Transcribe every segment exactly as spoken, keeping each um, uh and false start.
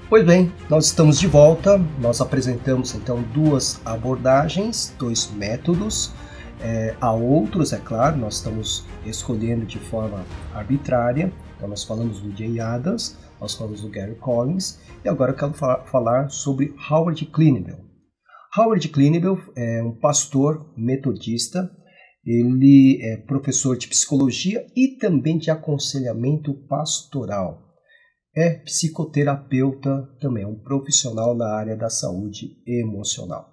Pois bem, nós estamos de volta. Nós apresentamos então duas abordagens, dois métodos. É, há outros, é claro, nós estamos escolhendo de forma arbitrária. Então nós falamos do Jay Adams, nós falamos do Gary Collins, e agora eu quero fa- falar sobre Howard Clinebell. Howard Clinebell é um pastor metodista, ele é professor de psicologia e também de aconselhamento pastoral. É psicoterapeuta também, é um profissional na área da saúde emocional.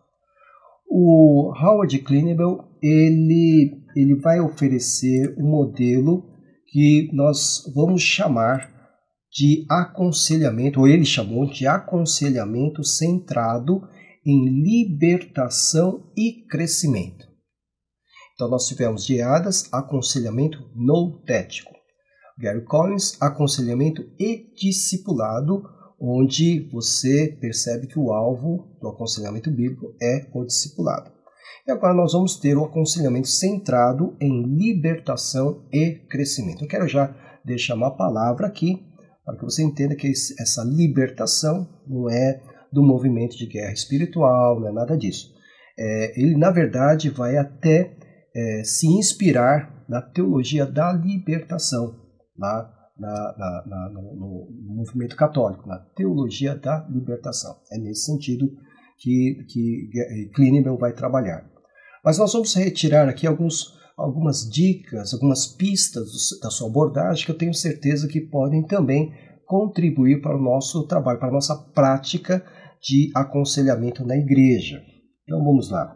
O Howard Clinebell, ele, ele vai oferecer um modelo que nós vamos chamar de aconselhamento, ou ele chamou de aconselhamento centrado em libertação e crescimento. Então nós tivemos de Adams, aconselhamento noutético. Gary Collins, aconselhamento e discipulado, onde você percebe que o alvo do aconselhamento bíblico é o discipulado. E agora nós vamos ter o aconselhamento centrado em libertação e crescimento. Eu quero já deixar uma palavra aqui, para que você entenda que essa libertação não é do movimento de guerra espiritual, não é nada disso. É, ele, na verdade, vai até é, se inspirar na teologia da libertação, lá na, na, na, no, no movimento católico, na teologia da libertação. É nesse sentido que, que Clinebell vai trabalhar. Mas nós vamos retirar aqui alguns, algumas dicas, algumas pistas da sua abordagem que eu tenho certeza que podem também contribuir para o nosso trabalho, para a nossa prática de aconselhamento na igreja. Então vamos lá.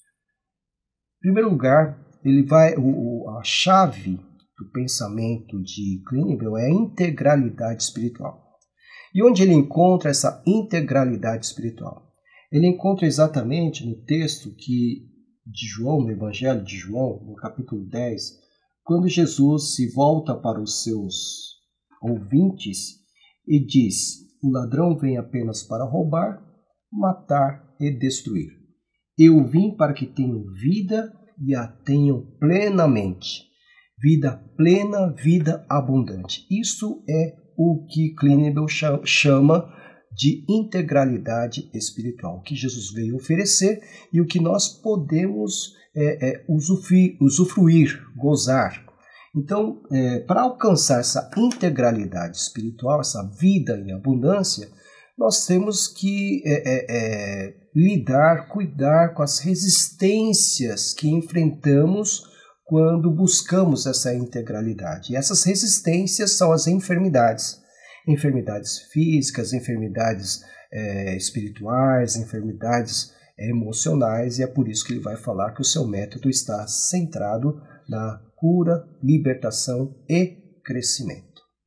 Em primeiro lugar, ele vai, o, a chave do pensamento de Clinebell é a integralidade espiritual. E onde ele encontra essa integralidade espiritual? Ele encontra exatamente no texto que, de João, no Evangelho de João, no capítulo dez, quando Jesus se volta para os seus ouvintes e diz: o ladrão vem apenas para roubar, matar e destruir. Eu vim para que tenham vida e a tenham plenamente. Vida plena, vida abundante. Isso é o que Clinebell chama de integralidade espiritual, o que Jesus veio oferecer e o que nós podemos é, é, usufruir, usufruir, gozar. Então, é, para alcançar essa integralidade espiritual, essa vida em abundância, nós temos que é, é, é, lidar, cuidar com as resistências que enfrentamos quando buscamos essa integralidade. E essas resistências são as enfermidades. Enfermidades físicas, enfermidades é, espirituais, enfermidades é, emocionais, e é por isso que ele vai falar que o seu método está centrado na cura, libertação e crescimento.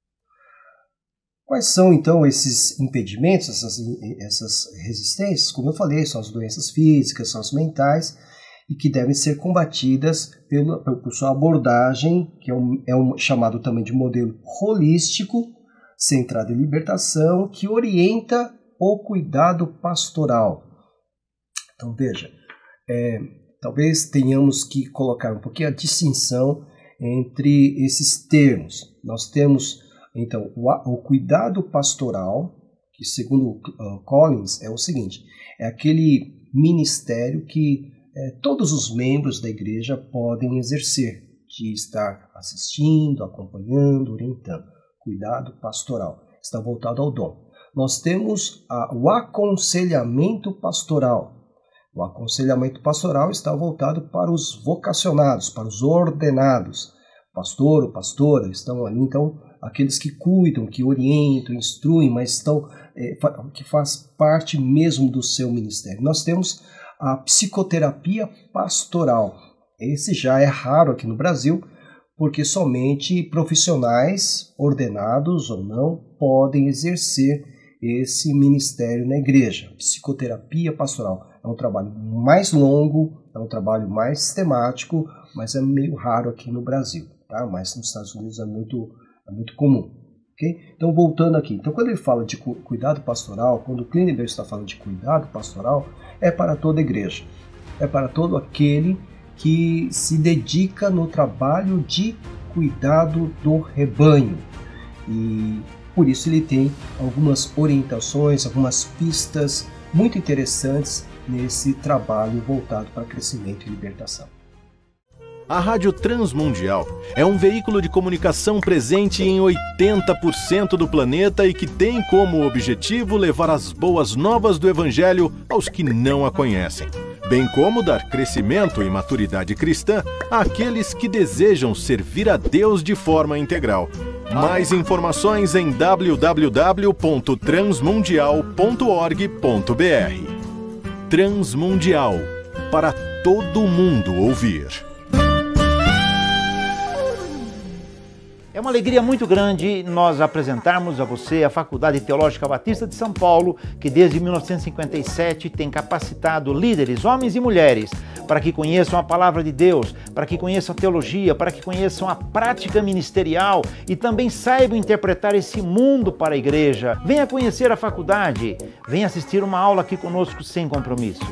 Quais são, então, esses impedimentos, essas, essas resistências? Como eu falei, são as doenças físicas, são as mentais, e que devem ser combatidas pela, por sua abordagem, que é um, é um chamado também de modelo holístico, centrado em libertação, que orienta o cuidado pastoral. Então, veja, é, talvez tenhamos que colocar um pouquinho a distinção entre esses termos. Nós temos, então, o, o cuidado pastoral, que segundo uh, Collins é o seguinte, é aquele ministério que é, todos os membros da igreja podem exercer, de estar assistindo, acompanhando, orientando. Cuidado pastoral, está voltado ao dom. Nós temos a, o aconselhamento pastoral. O aconselhamento pastoral está voltado para os vocacionados, para os ordenados. Pastor ou pastora estão ali, então, aqueles que cuidam, que orientam, instruem, mas estão, é, que faz parte mesmo do seu ministério. Nós temos a psicoterapia pastoral. Esse já é raro aqui no Brasil, porque somente profissionais, ordenados ou não, podem exercer esse ministério na igreja. Psicoterapia pastoral é um trabalho mais longo, é um trabalho mais sistemático, mas é meio raro aqui no Brasil, tá? Mas nos Estados Unidos é muito, é muito comum. Okay? Então, voltando aqui. Então, quando ele fala de cu- cuidado pastoral, quando o Clinebell está falando de cuidado pastoral, é para toda a igreja. É para todo aquele que se dedica no trabalho de cuidado do rebanho. E Por isso ele tem algumas orientações, algumas pistas muito interessantes nesse trabalho voltado para crescimento e libertação. A Rádio Transmundial é um veículo de comunicação presente em oitenta por cento do planeta e que tem como objetivo levar as boas novas do Evangelho aos que não a conhecem, bem como dar crescimento e maturidade cristã àqueles que desejam servir a Deus de forma integral. Mais informações em w w w ponto transmundial ponto org ponto b r. Transmundial, para todo mundo ouvir. É uma alegria muito grande nós apresentarmos a você a Faculdade Teológica Batista de São Paulo, que desde mil novecentos e cinquenta e sete tem capacitado líderes, homens e mulheres, para que conheçam a Palavra de Deus, para que conheçam a teologia, para que conheçam a prática ministerial e também saibam interpretar esse mundo para a igreja. Venha conhecer a faculdade, venha assistir uma aula aqui conosco sem compromisso.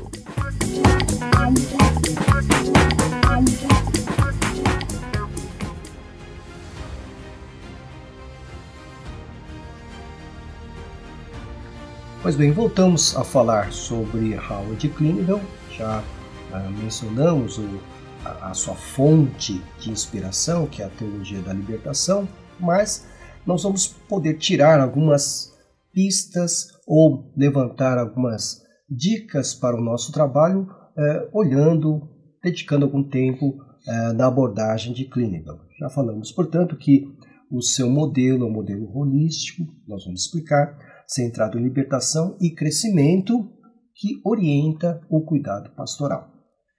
Pois bem, voltamos a falar sobre Howard Clineville. Já ah, mencionamos o, a, a sua fonte de inspiração, que é a teologia da libertação, mas nós vamos poder tirar algumas pistas ou levantar algumas dicas para o nosso trabalho, eh, olhando, dedicando algum tempo eh, na abordagem de Clineville. Já falamos, portanto, que o seu modelo é um modelo holístico, nós vamos explicar, centrado em libertação e crescimento, que orienta o cuidado pastoral.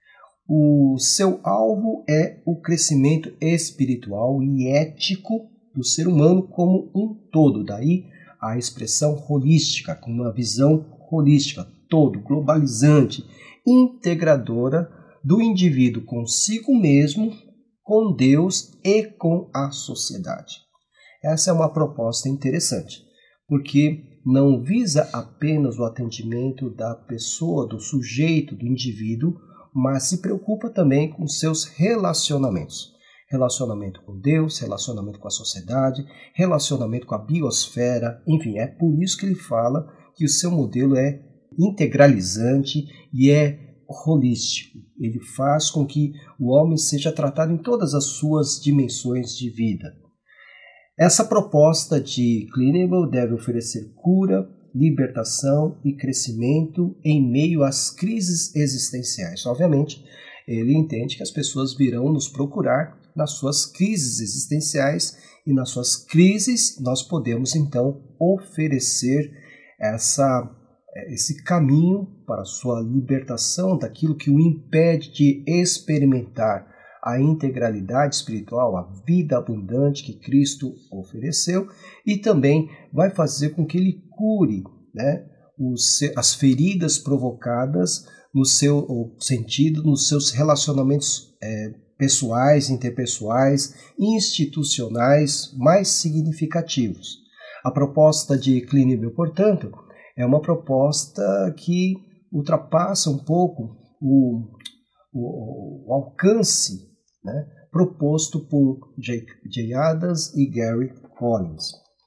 O seu alvo é o crescimento espiritual e ético do ser humano como um todo, daí a expressão holística, com uma visão holística, todo, globalizante, integradora do indivíduo consigo mesmo, com Deus e com a sociedade. Essa é uma proposta interessante, porque não visa apenas o atendimento da pessoa, do sujeito, do indivíduo, mas se preocupa também com seus relacionamentos. Relacionamento com Deus, relacionamento com a sociedade, relacionamento com a biosfera, enfim, é por isso que ele fala que o seu modelo é integralizante e é holístico. Ele faz com que o homem seja tratado em todas as suas dimensões de vida. Essa proposta de Clineville deve oferecer cura, libertação e crescimento em meio às crises existenciais. Obviamente, ele entende que as pessoas virão nos procurar nas suas crises existenciais e nas suas crises nós podemos então oferecer essa, esse caminho para a sua libertação daquilo que o impede de experimentar a integralidade espiritual, a vida abundante que Cristo ofereceu, e também vai fazer com que ele cure, né, os, as feridas provocadas no seu sentido, nos seus relacionamentos é, pessoais, interpessoais, institucionais mais significativos. A proposta de Clineville, portanto, é uma proposta que ultrapassa um pouco o, o, o alcance, né, proposto por Jay Adams e Gary Collins.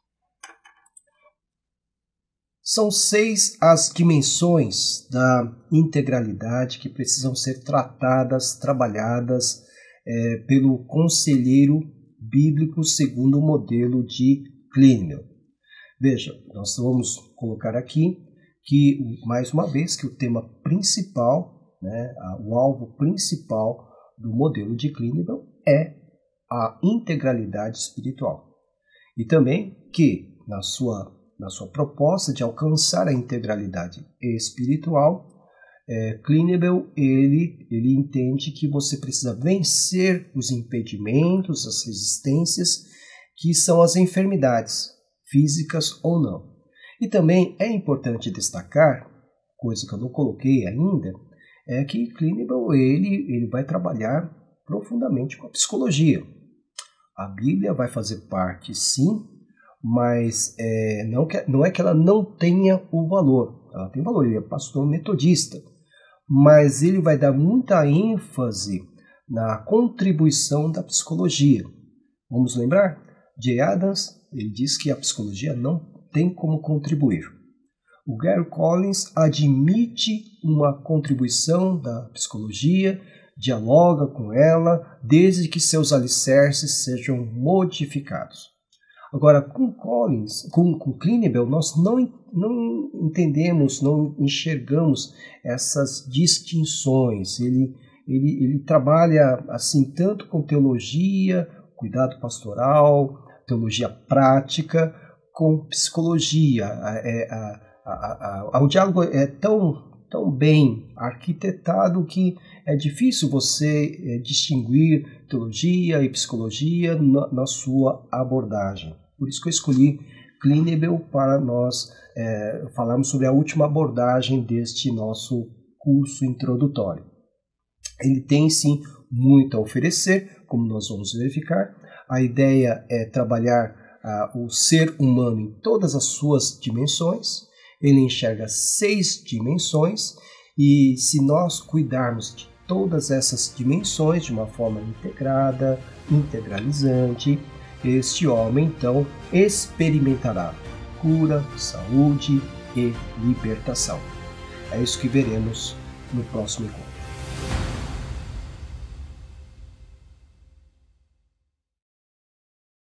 São seis as dimensões da integralidade que precisam ser tratadas, trabalhadas é, pelo conselheiro bíblico segundo o modelo de Clineville. Veja, nós vamos colocar aqui que, mais uma vez, que o tema principal, né, o alvo principal do modelo de Clineville é a integralidade espiritual. E também que, na sua, na sua proposta de alcançar a integralidade espiritual, é, Clineville ele, ele entende que você precisa vencer os impedimentos, as resistências, que são as enfermidades, físicas ou não. E também é importante destacar, coisa que eu não coloquei ainda, é que Clineville ele, ele vai trabalhar profundamente com a psicologia. A Bíblia vai fazer parte, sim, mas é, não, que, não é que ela não tenha o valor. Ela tem valor, ele é pastor metodista, mas ele vai dar muita ênfase na contribuição da psicologia. Vamos lembrar? Jay Adams, ele diz que a psicologia não tem como contribuir. O Gary Collins admite uma contribuição da psicologia, dialoga com ela, desde que seus alicerces sejam modificados. Agora, com Collins, com, com Clinivel, nós não, não entendemos, não enxergamos essas distinções. Ele, ele, ele trabalha assim tanto com teologia, cuidado pastoral, teologia prática, com psicologia. É, a, a, a, a, o diálogo é tão, tão bem arquitetado que é difícil você é, distinguir teologia e psicologia na, na sua abordagem. Por isso que eu escolhi Clinivel para nós é, falarmos sobre a última abordagem deste nosso curso introdutório. Ele tem sim muito a oferecer, como nós vamos verificar. A ideia é trabalhar ah, o ser humano em todas as suas dimensões. Ele enxerga seis dimensões e se nós cuidarmos de todas essas dimensões de uma forma integrada, integralizante, este homem então experimentará cura, saúde e libertação. É isso que veremos no próximo encontro.